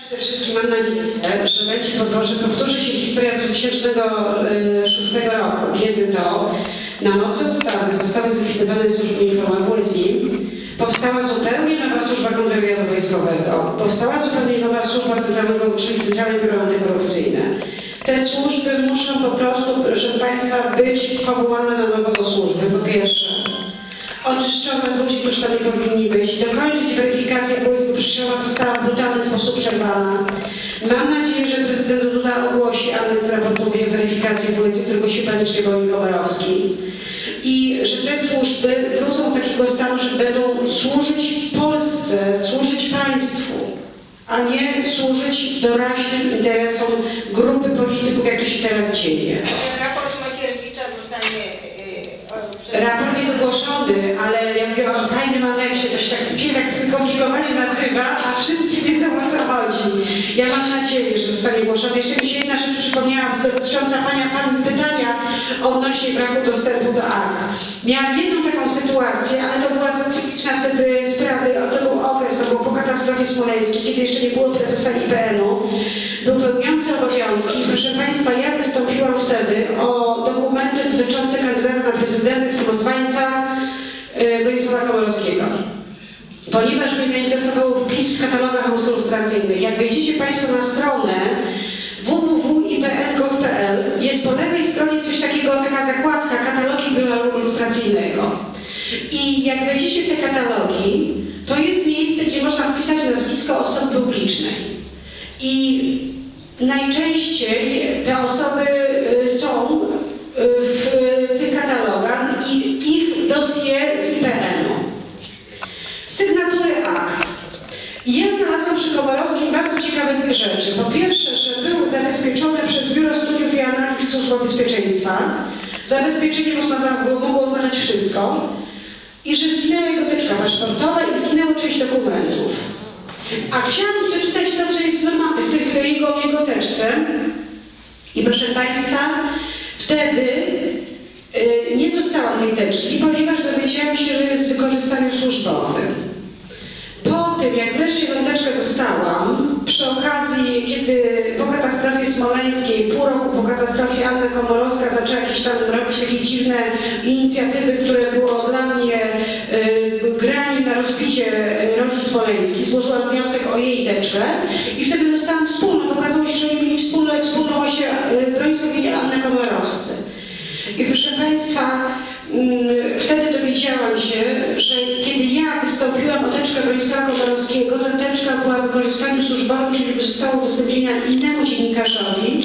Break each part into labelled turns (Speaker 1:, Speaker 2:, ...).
Speaker 1: Przede wszystkim mam nadzieję, że powtórzy się historia z 2006 roku, kiedy to na mocy ustawy zostały zlikwidowane służby WSI, powstała zupełnie nowa służba kontrwywiadu wojskowego, powstała zupełnie nowa służba centralnego, czyli Centralne Biuro Antykorupcyjne. Te służby muszą po prostu, proszę Państwa, być powołane na nowo do służby, po pierwsze. Oczyszczone z ludzi, którzy tam nie powinni być, dokończyć weryfikację wojsk, która została w brutalny sposób przerwana. Mam nadzieję, że prezydent Duda ogłosi aneks raportowej weryfikacji wojsk, którego się panicznie boi Komorowski. I że te służby wrócą do takiego stanu, że będą służyć Polsce, służyć państwu, a nie służyć doraźnym interesom grupy polityków, jak to się teraz dzieje.
Speaker 2: Raport Macierewicza zostanie...
Speaker 1: Raport jest ogłoszony, ale jak mówię o tajnym aneksie, to się tak skomplikowanie nazywa, a wszyscy wiedzą, o co chodzi. Ja mam nadzieję, że zostanie ogłoszony. Jeszcze mi się jedna rzecz przypomniała dotycząca Pani pytania odnośnie braku dostępu do akt. Miałam jedną taką sytuację, ale to była specyficzna wtedy sprawy, to był okres, to było po katastrofie smoleńskiej, kiedy jeszcze nie było prezesa IPN-u. Był pełniący obowiązki. Proszę Państwa, ja wystąpiłam wtedy o dokumenty dotyczące kandydata na prezydenta samozwańca Bronisława Komorowskiego. Ponieważ mnie zainteresował wpis w katalogach lustracyjnych. Jak wejdziecie Państwo na stronę www.ipn.gov.pl, jest po lewej stronie coś takiego, taka zakładka katalogi Biura Lustracyjnego. I jak wejdziecie w te katalogi, to jest miejsce, gdzie można wpisać nazwisko osoby publicznej. I najczęściej te osoby są w tych katalogach i ich dossier z IPN-u. Sygnatury akt. I ja znalazłam przy Komorowskim bardzo ciekawe dwie rzeczy. Po pierwsze, że były zabezpieczone przez Biuro Studiów i Analiz Służba Bezpieczeństwa. Zabezpieczenie mogło oznaczać wszystko. I że zginęła jego teczka paszportowa i zginęła część dokumentów. A chciałam przeczytać to, co jest normalne w jego teczce. I proszę Państwa, wtedy nie dostałam tej teczki, ponieważ dowiedziałam się, że jest w wykorzystaniu służbowym. Po tym, jak wreszcie tę teczkę dostałam, przy okazji, kiedy po katastrofie smoleńskiej, pół roku po katastrofie Anna Komorowska zaczęła jakieś tam robić takie dziwne inicjatywy, które było dla mnie graniem na rozbicie rodzin smoleńskich, złożyłam wniosek o jej teczkę i wtedy dostałam wspólną. Okazało się, że nie mieli wspólną się Bronisław i Anna Komorowscy. I proszę Państwa, wtedy dowiedziałam się, że kiedy ja wystąpiłam o teczkę Bronisława Komorowskiego, ta teczka była w wykorzystaniu służbowym, czyli została udostępniona innemu dziennikarzowi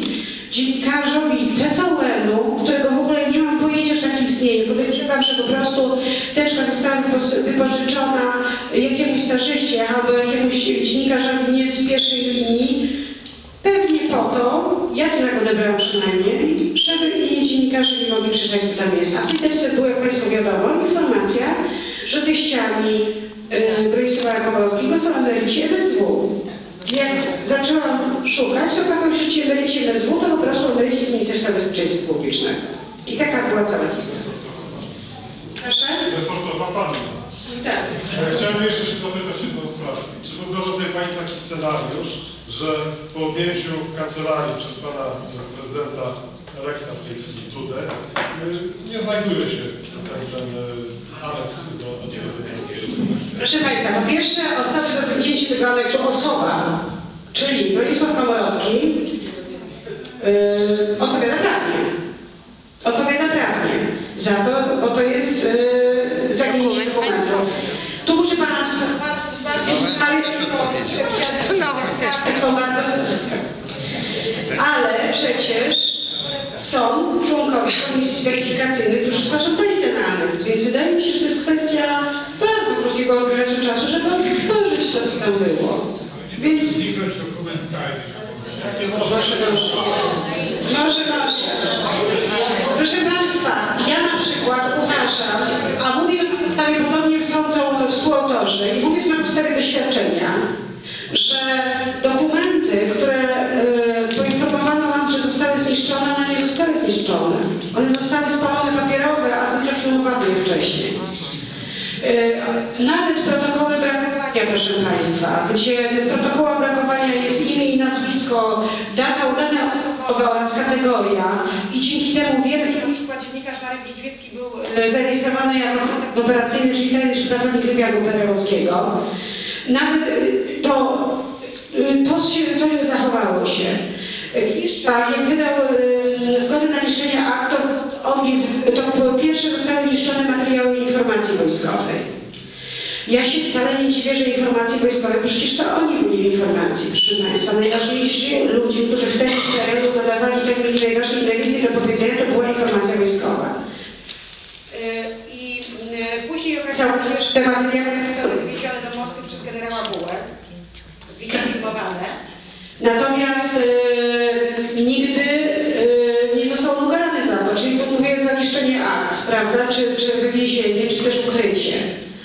Speaker 1: TVN-u, którego w ogóle nie mam pojęcia, że tak istnieje. Podejrzewam, że po prostu teczka została wypożyczona jakiemuś stażyście albo jakiemuś dziennikarzowi nie z pierwszej linii. Pewnie po to, ja to tak odebrałam przynajmniej, żeby inni dziennikarze nie mogli przeczytać, co tam jest. A w tej teczce była, jak Państwu wiadomo, informacja, że teściami Bronisława Komorowskiego są emeryci MSW. Jak zaczęłam szukać, to okazało się, że ci emeryci MSW to po prostu emeryci z Ministerstwa Bezpieczeństwa Publicznego. I taka była cała historia. Proszę?
Speaker 3: Resortowa Pani.
Speaker 1: Tak.
Speaker 3: Chciałem jeszcze się zapytać jedną sprawę. Czy wyobraża sobie Pani taki scenariusz, że po objęciu kancelarii przez Pana prezydenta elekta w tej chwili Dudę nie znajduje się ten aneks do tego?
Speaker 1: Proszę Państwa, po pierwsze osoby za zamknięcie tego aneksu osoba, czyli Bronisław Komorowski odpowiada prawnie. Odpowiada prawnie za to, bo to jest zaginięcie dokumentów. Tu muszę Pana... Są bardzo... Ale przecież są członkowie komisji weryfikacyjnych, którzy sporządzali ten aneks, więc wydaje mi się, że to jest kwestia bardzo krótkiego okresu czasu, żeby odtworzyć to, co tam było. Więc... Proszę Państwa, ja na przykład uważam, a mówię na podstawie, podobnie sądzą współautorzy, i mówię na podstawie doświadczenia, że dokumenty, które poinformowano nas, że zostały zniszczone, one nie zostały zniszczone. One zostały spalone papierowe, a zwykle filmowane wcześniej. Nawet protokoły brakowania, proszę Państwa, gdzie w protokołach brakowania jest imię nazwisko, dana osobowa oraz kategoria i dzięki temu wiemy, że na przykład dziennikarz Marek Niedźwiecki był zarejestrowany jako kontakt operacyjny, czyli tajny pracownik wywiadu perelowskiego. Nawet to zachowało się. Kiszczak, jak wydał zgodę na niszczenie akt, to po pierwsze zostały niszczone materiały informacji wojskowej. Ja się wcale nie dziwię, że informacje wojskowe, bo przecież to oni mieli informacji, proszę Państwa. Najważniejsi ludzie, którzy wtedy w terenu nadawali tak mieli najwięcej do powiedzenia, to była informacja wojskowa. I później okazało się, że te materiały zostały wywiezione do Moskwy przez generała Bułę, zfilmowane. Natomiast nigdy nie został ukarany za to, czyli mówię za niszczenie akt, prawda, czy wywiezienie, czy też ukrycie.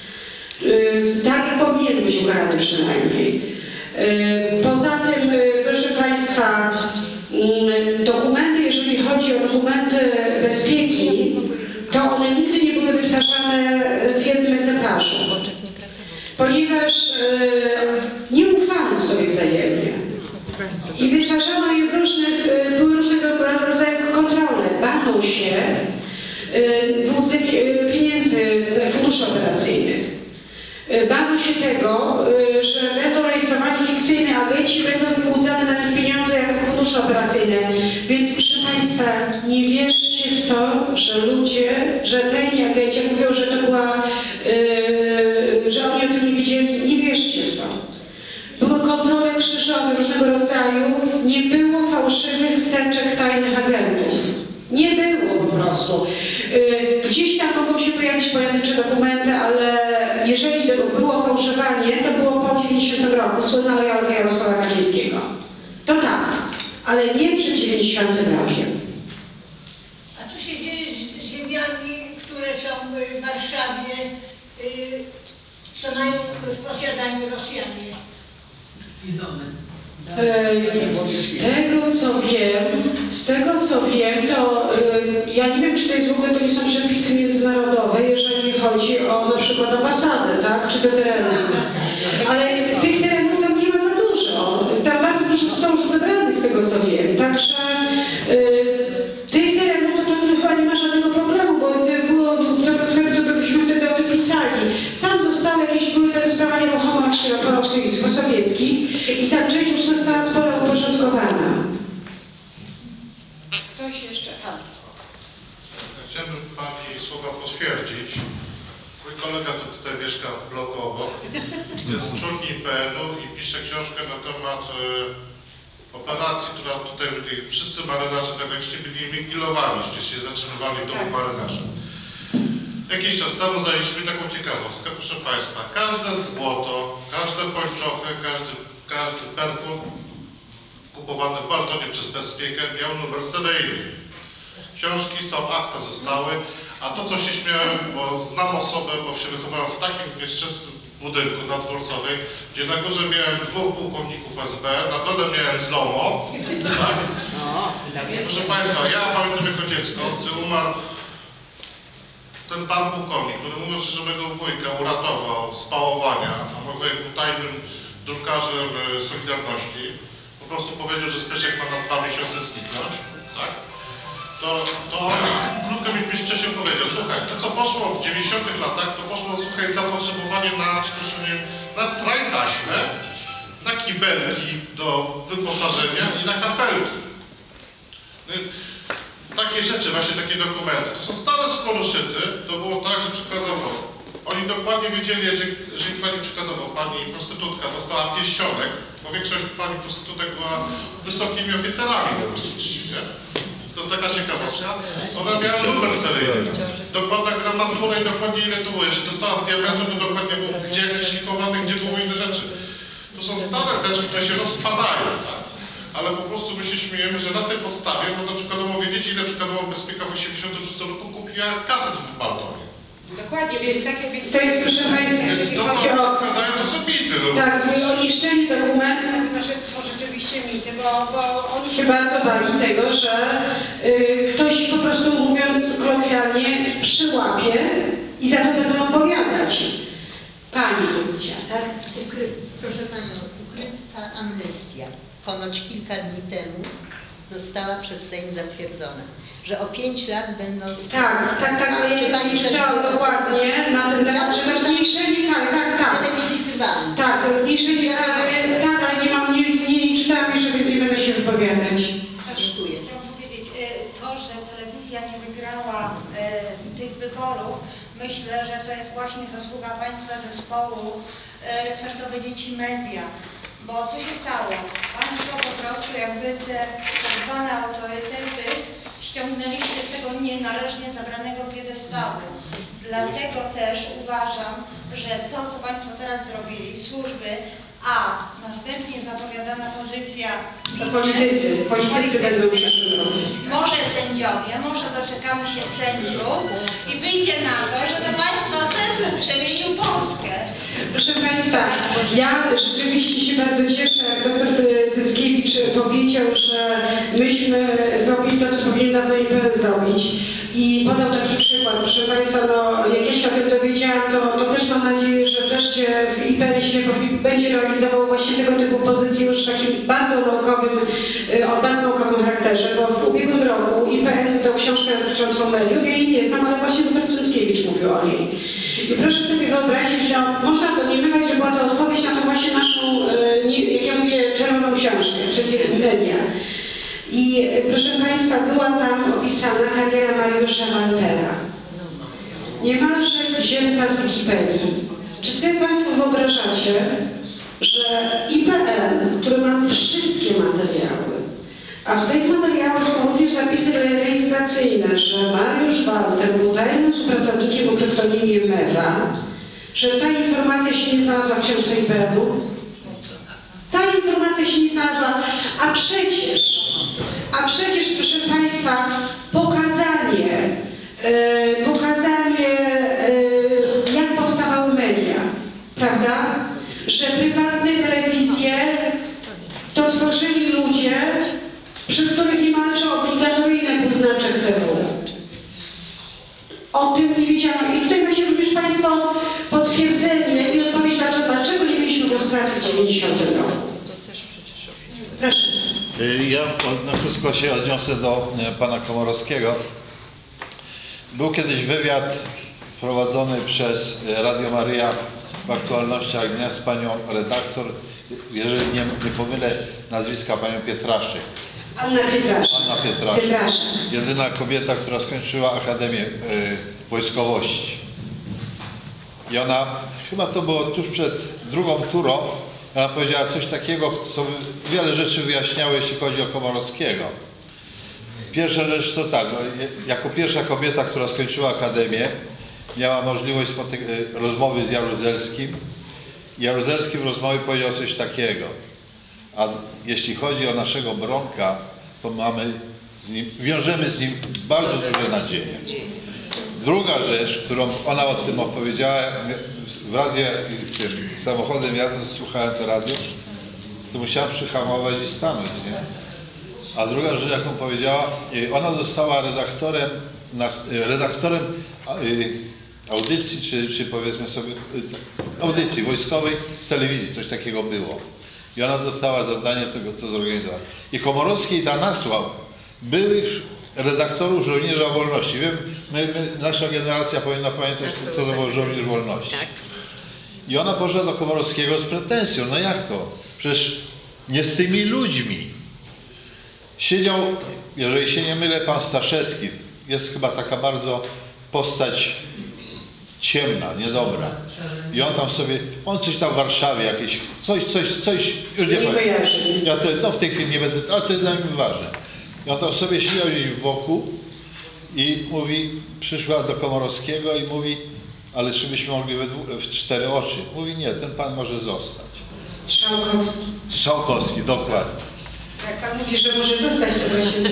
Speaker 1: Tak powinien być ukarany przynajmniej. Poza tym, proszę Państwa, dokumenty, jeżeli chodzi o dokumenty bezpieki, to one nigdy nie były wytwarzane w jednym egzemplarzu, ponieważ nie ufano sobie wzajemnie. I wytwarzano je były różnego rodzaju kontrole. Bano się wyłudzeń pieniędzy funduszy operacyjnych. Bano się tego, że będą rejestrowani fikcyjni agenci, będą wyłudzane na nich pieniądze jako fundusze operacyjne. Więc proszę Państwa, nie wierzcie w to, że ludzie, rzetelni agenci mówią, że to była, że oni o tym nie wiedzieli. Nie wierzcie w to. Były kontrole krzyżowe różnego rodzaju, nie było fałszywych teczek tajnych agentów. Nie było po prostu. Gdzieś tam mogą się pojawić pojedyncze dokumenty, ale jeżeli było fałszowanie, to było po 90 roku, słynna lojalka Jarosława Kaczyńskiego. To tak, ale nie przed 90 rokiem.
Speaker 4: A co się dzieje z ziemiami, które są w Warszawie, co mają w posiadaniu Rosjanie?
Speaker 1: Z tego co wiem, to ja nie wiem, czy to jest w ogóle, to nie są przepisy międzynarodowe, jeżeli chodzi o na przykład ambasadę, tak, czy te tereny. Ale tych terenów tam nie ma za dużo. Tam bardzo dużo zostało już odebranych, z tego co wiem. Także tych terenów to chyba nie ma żadnego problemu, bo to byśmy wtedy o tym pisali. Tam zostały jakieś, były te sprawa nieruchomości posowieckich i tam część już została sporo uporządkowana. Ktoś jeszcze?
Speaker 3: Chciałbym Pani słowa potwierdzić. Mój kolega to tutaj mieszka w bloku obok. Jest członkiem IPN-u i pisze książkę na temat operacji, która tutaj byli, wszyscy marynarze zagraniczni byli inwigilowani, gdzie się zatrzymywali w domu marynarzy. Jakiś czas temu znaleźliśmy taką ciekawostkę, proszę Państwa. Każde złoto, każde pończochy, każdy perfum kupowany w Bartonie przez bezpiekę miał numer seryjny. Książki są, akta zostały, a to co się śmiałem, bo znam osobę, bo się wychowałem w takim nieszczęsnym budynku na Dworcowej, gdzie na górze miałem 2 pułkowników SB, na dole miałem ZOMO. Tak? Proszę Państwa, ja pamiętam jako dziecko, gdy umarł ten pan pułkownik, który mówiąc, że mego wujka uratował z pałowania, a mój wujek był tajnym drukarzem Solidarności, po prostu powiedział, że Zbyszek ma na 2 miesiące zniknąć, tak? To krótko mi wcześniej powiedział, słuchaj, to co poszło w 90 latach, to poszło, słuchaj, zapotrzebowanie na straj taśmę, na kibelki do wyposażenia i na kafelki. Takie rzeczy, właśnie takie dokumenty, to są stare skoloszyty, to było tak, że przykładowo, oni dokładnie wiedzieli, że pani przykładowo, pani prostytutka dostała pierścionek, bo większość pani prostytutek była wysokimi oficerami, nie? To jest taka ciekawostka. Ona miała numer seryjny, dokładna gramatura i dokładnie ile to było. Jeśli dostała z diamentu, to dokładnie było, gdzie jakieś szlifowane, gdzie były inne rzeczy. To są stare teczki, które się rozpadają, tak? Ale po prostu my się śmiejemy, że na tej podstawie można przykładowo wiedzieć, ile przykładowo Bezpieka w 1986 roku kupiła kaset w Bartonie.
Speaker 1: Dokładnie, więc to jest, proszę Państwa,
Speaker 3: Więc to, co opowiadają, to są mity.
Speaker 1: Tak, o niszczeniu dokumentów, że to są rzeczywiście mity, bo oni się bardzo bali tego, że ktoś po prostu, mówiąc kolokwialnie, przyłapie i za to będą opowiadać. Pani Lucia, tak?
Speaker 4: Proszę Panią, ukryta
Speaker 5: ta amnestia ponoć kilka dni temu została przez Sejm zatwierdzona, że o 5 lat będą...
Speaker 1: Tak, ale ja nie czytałam dokładnie na ten temat, że zmniejszenie kary, tak.
Speaker 5: Telewizji prywatnej.
Speaker 1: Tak, zmniejszenie kary, tak, ale nie czytałam jeszcze, więc nie będę się wypowiadać.
Speaker 5: Dziękuję.
Speaker 6: Chciałam powiedzieć, to, że telewizja nie wygrała tych wyborów, myślę, że to jest właśnie zasługa Państwa zespołu Resortowe Dzieci Media. Bo co się stało? Państwo po prostu jakby te tak zwane autorytety ściągnęliście z tego nienależnie zabranego piedestału. Dlatego też uważam, że to, co Państwo teraz zrobili, służby, a następnie zapowiadana pozycja
Speaker 1: To politycy będą przesuwać.
Speaker 6: może sędziowie, może doczekamy się sędziów i wyjdzie na to, że to Państwa zespół przemienił Polskę.
Speaker 1: Proszę Państwa, ja rzeczywiście się bardzo cieszę, jak dr Cyckiewicz powiedział, że myśmy zrobili to, co powinien dawno IPN zrobić. I podał taki przykład. Proszę Państwa, no, jak ja się o tym dowiedziałam, to też mam nadzieję, że wreszcie w IPN się będzie realizował właśnie tego typu pozycje już w takim bardzo naukowym, o bardzo naukowym charakterze, bo w ubiegłym roku IPN wydał książkę dotyczącą mediów, ja jej nie znam, ale właśnie dr Cyckiewicz mówił o niej. I proszę sobie wyobrazić, że można domniemywać, że była to odpowiedź na tą właśnie naszą, jak ja mówię, czerwoną książkę, czyli media. I proszę Państwa, była tam opisana kariera Mariusza Waltera. Niemalże wzięta z Wikipedii. Czy sobie Państwo wyobrażacie, że IPN, który ma wszystkie materiały, a w tych materiałach są również zapisy rejestracyjne, że Mariusz Walter był tajnym współpracownikiem o kryptonimie Mewa, że ta informacja się nie znalazła w książce IPN-u? Ta informacja się nie znalazła, a przecież proszę Państwa, pokazanie jak powstawały media, prawda? Że prywatne telewizje to tworzyli ludzie, przy których niemalże obligatoryjny był znaczek TV. O tym nie wiedziano. I tutaj macie również Państwo potwierdzenie i odpowiedź, dlaczego nie mieliśmy lustracji w 90 roku. Proszę.
Speaker 7: Ja na krótko się odniosę do pana Komorowskiego. Był kiedyś wywiad prowadzony przez Radio Maryja w aktualnościach dnia z panią redaktor, jeżeli nie pomylę nazwiska, panią Pietraszczyk.
Speaker 1: Anna Pietraszczyk.
Speaker 7: Anna Pietraszczyk. Jedyna kobieta, która skończyła Akademię Wojskowości. I ona, chyba to było tuż przed drugą turą, ona powiedziała coś takiego, co wiele rzeczy wyjaśniało, jeśli chodzi o Komorowskiego. Pierwsza rzecz to tak, jako pierwsza kobieta, która skończyła Akademię, miała możliwość rozmowy z Jaruzelskim. Jaruzelski w rozmowie powiedział coś takiego: a jeśli chodzi o naszego Bronka, to wiążemy z nim bardzo duże nadzieje. Druga rzecz, którą ona o tym opowiedziała, w radiu, samochodem jadąc, słuchałem to radio, to musiałem przyhamować i stanąć, nie? A druga rzecz, jaką powiedziała, ona została redaktorem audycji, czy powiedzmy sobie, audycji wojskowej w telewizji, coś takiego było. I ona dostała zadanie tego, co zorganizować. I Komorowski i Danasław byłych redaktorów Żołnierza Wolności. Wiem, nasza generacja powinna pamiętać, co to był Żołnierz Wolności. I ona poszła do Komorowskiego z pretensją. No jak to? Przecież nie z tymi ludźmi. Siedział, jeżeli się nie mylę, pan Staszewski. Jest chyba taka bardzo postać ciemna, niedobra. I on tam sobie, on coś tam w Warszawie jakieś, coś, już nie powiem. Ja to w tej chwili nie będę, ale to jest dla mnie ważne. I on tam sobie siedział gdzieś w boku i mówi, przyszła do Komorowskiego i mówi, ale czy byśmy mogli w 4 oczy? Mówi, nie, ten pan może zostać.
Speaker 1: Strzałkowski.
Speaker 7: Strzałkowski, dokładnie.
Speaker 1: Jak pan mówi, że może zostać, to właśnie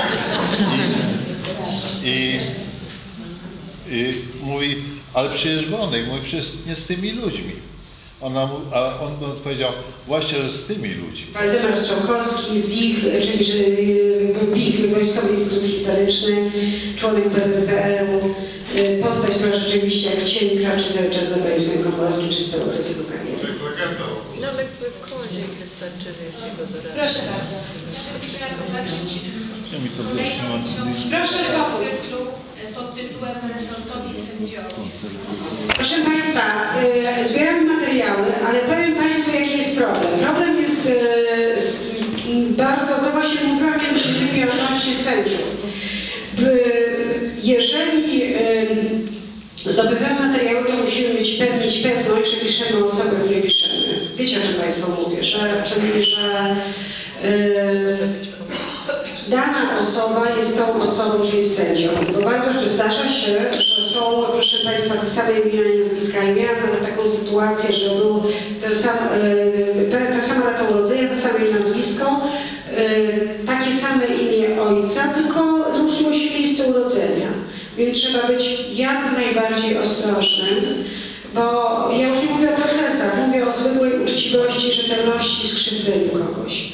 Speaker 7: I mówi, ale przecież Bronek, mówi, przecież nie z tymi ludźmi. A on odpowiedział, właśnie, że z tymi ludźmi.
Speaker 1: Waldemar Strzałkowski z ich, czyli że ich Wojskowy Instytut Historyczny, członek PZPR-u, postać, która rzeczywiście jak cień kraczy cały czas za Wojskiem Komorowskim przez te okresy kariery.
Speaker 2: No ale Koziek
Speaker 5: Wystarczy, że jest jego doradca.
Speaker 2: Proszę bardzo. Jeszcze raz zobaczyć kolejną książkę
Speaker 1: Proszę spokój.
Speaker 2: cyklu pod tytułem Resortowi sędziowie.
Speaker 1: Proszę Państwa, zbieramy materiały, ale powiem Państwu, jaki jest problem. Problem jest bardzo, to właśnie mówiłam między innymi odnośnie sędziów. Jeżeli zdobywamy materiały, to musimy mieć pewność, że piszemy osobę, której piszemy. Wiecie, o czym Państwo mówię, że dana osoba jest tą osobą, że jest sędzią. Bo bardzo zdarza się, że są, proszę Państwa, te same imiona i nazwiska. I miałam taką sytuację, że był ta sama data urodzenia, to samo nazwisko, takie same imię ojca, tylko różniło się miejsce urodzenia. Więc trzeba być jak najbardziej ostrożnym, bo ja już nie mówię o procesach, mówię o zwykłej uczciwości, rzetelności i skrzywdzeniu kogoś.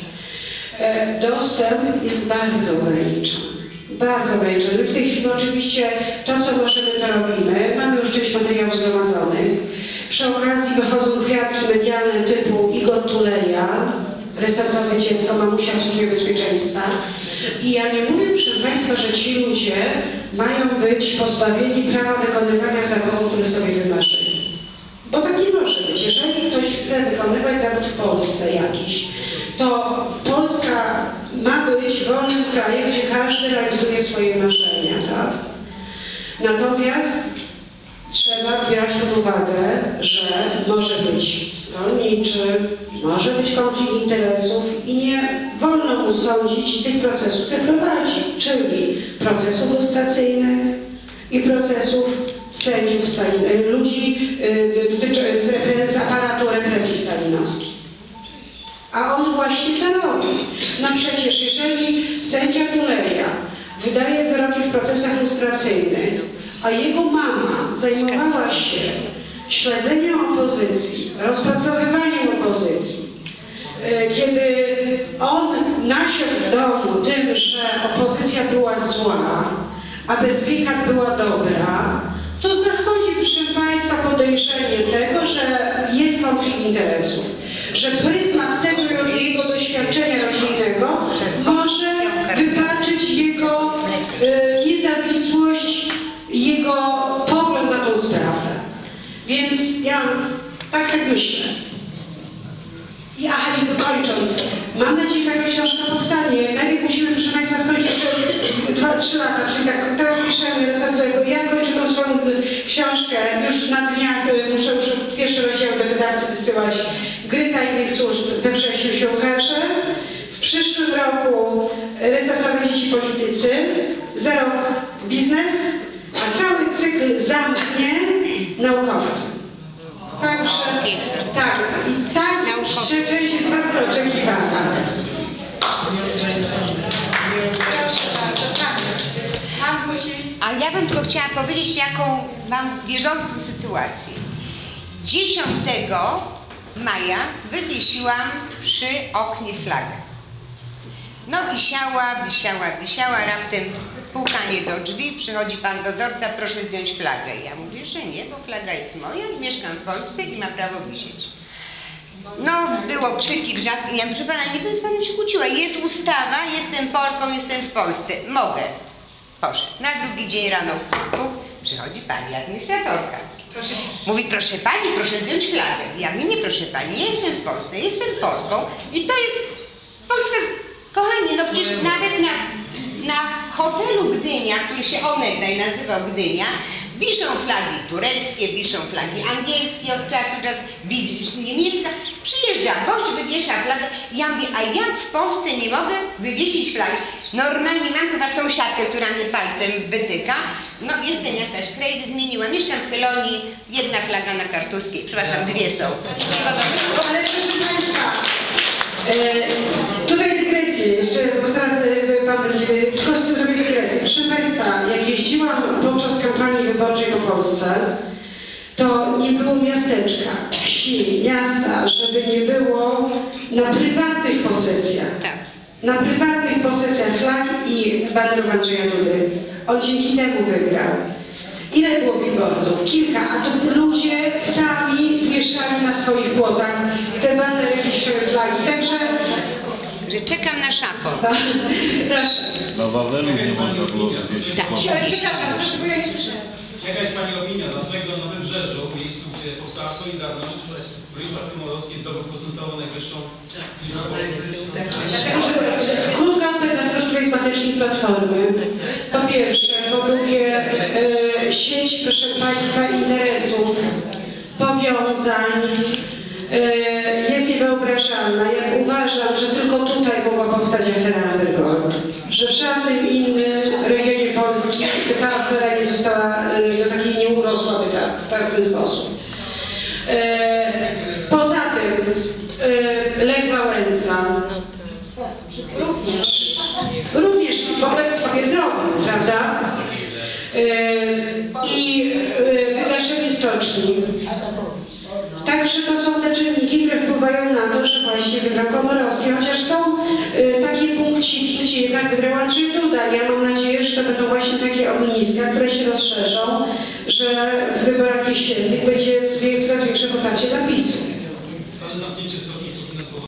Speaker 1: Dostęp jest bardzo ograniczony. Bardzo ograniczony. W tej chwili oczywiście to, co możemy, to robimy. Mamy już część materiałów zgromadzonych. Przy okazji wychodzą kwiatki medialne typu Igor Tuleja, resortowe dziecko, mamusia w służbie bezpieczeństwa. I ja nie mówię, proszę Państwa, że ci ludzie mają być pozbawieni prawa wykonywania zawodu, który sobie wymarzyli. Bo tak nie może być. Jeżeli ktoś chce wykonywać zawód w Polsce jakiś, to Polska ma być wolnym krajem, gdzie każdy realizuje swoje marzenia, tak? Natomiast trzeba brać pod uwagę, że może być stronniczy, może być konflikt interesów i nie wolno mu sądzić tych procesów, które prowadzi, czyli procesów lustracyjnych i procesów sędziów, ludzi z aparatu represji stalinowskiej. A on właśnie to robi. No przecież jeżeli sędzia Tuleja wydaje wyroki w procesach lustracyjnych, a jego mama zajmowała się śledzeniem opozycji, rozpracowywaniem opozycji, kiedy on nasiąkł w domu tym, że opozycja była zła, a Bezwiekat była dobra, to zachodzi, proszę Państwa, podejrzenie tego, że jest konflikt interesów, że pryzmat tego jego doświadczenia rodzinnego może wybaczyć jego niezawisłość, jego pogląd na tą sprawę. Więc ja tak myślę. I kończąc, mam nadzieję, że taka książka powstanie. Najpierw musimy, proszę Państwa, skończyć 2-3 lata, czyli tak teraz piszemy resortowego. Ja kończę tą swoją książkę, już na dniach muszę już pierwszy rozdział do wydawcy wysyłać. Gry tajnych służb we wrześniu się ukaże. W przyszłym roku resortowe dzieci politycy, za rok biznes, a cały cykl zamknie naukowcy. Także tak, i tak część jest bardzo oczekiwana.
Speaker 8: A ja bym tylko chciała powiedzieć, jaką mam bieżącą sytuację. 10 maja wywiesiłam przy oknie flagę. No wisiała, raptem pukanie do drzwi, przychodzi pan dozorca, proszę zdjąć flagę. Ja mówię, że nie, bo flaga jest moja, mieszkam w Polsce i ma prawo wisieć. No, było krzyki, wrzaski, ja proszę pana, nie będę z panem się kłóciła, jest ustawa, jestem Polką, jestem w Polsce, mogę. Poszedł. Na drugi dzień rano przychodzi pani administratorka. Mówi, proszę pani, proszę zdjąć flagę. Ja mówię, nie proszę pani, ja jestem w Polsce, jestem Polką i to jest Polska, kochani, no przecież nawet na hotelu Gdynia, który się onegdaj nazywał Gdynia, wiszą flagi tureckie, wiszą flagi angielskie od czasu do czasu, niemiecka. Przyjeżdża gość, wywiesza flagę. Ja mówię, a ja w Polsce nie mogę wywiesić flagi. Normalnie mam chyba sąsiadkę, która mnie palcem wytyka. No jestem jakaś crazy, zmieniłam. Mieszkam w Chylonii, jedna flaga na Kartuskiej, przepraszam, dwie są.
Speaker 1: Ale proszę Państwa, tutaj dygresję, jeszcze, bo zaraz Pan będzie, tylko chcę zrobić dygresję. Proszę Państwa, jak jeździłam podczas kampanii wyborczej po Polsce, to nie było miasteczka, wsi, miasta, żeby nie było na prywatnych posesjach.
Speaker 8: Tak.
Speaker 1: Na prywatnych posesjach flag i banderów Andrzeja Dudy. On dzięki temu wygrał. Ile było billboardów? Kilka, a tu ludzie sami wieszali na swoich płotach te banery, jakieś flagi, także...
Speaker 8: Że czekam na szafot.
Speaker 1: Proszę.
Speaker 7: Na Wawelu nie można było wieść.
Speaker 8: Tak.
Speaker 1: Przepraszam, proszę, bo ja nie słyszę.
Speaker 9: Jaka jest Pani opinia, dlaczego na Wybrzeżu, w miejscu, gdzie powstała Solidarność, Bronisław Komorowski zdobył procentowo najwyższą liczbę posłów?
Speaker 1: Dlatego, że krótka odpowiedź jest matecznik Platformy. Po pierwsze, po drugie sieć, proszę Państwa, interesów, powiązań jest niewyobrażalna. Ja uważam, że tylko tutaj mogła powstać afera Amber Gold, że w żadnym innym regionie Polski ta afera nie została, nie urosłaby tak w ten sposób. Poza tym Lech Wałęsa również wobec sobie zrobił, prawda? I wygaszenie stoczni. Także to są te czynniki, które wpływają na to, że właśnie wygrał Komorowski, chociaż są takie punkciki, gdzie jednak wygrał Andrzej Duda. Ja mam nadzieję, że to będą właśnie takie ogniska, które się rozszerzą, że w wyborach jesiennych będzie coraz większe poparcie dla PiS-u.
Speaker 9: To, że zamknięcie stoczni